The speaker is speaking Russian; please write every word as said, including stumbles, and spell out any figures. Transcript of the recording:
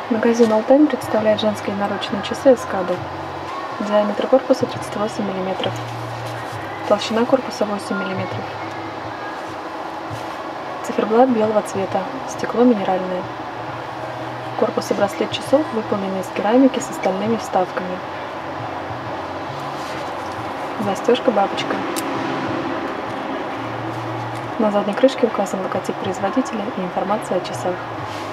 Магазин Алтайм представляет женские наручные часы Эскада. Диаметр корпуса тридцать восемь миллиметров. Толщина корпуса восемь миллиметров. Циферблат белого цвета. Стекло минеральное. Корпус и браслет часов выполнены из керамики с остальными вставками. Застежка бабочка. На задней крышке указан логотип производителя и информация о часах.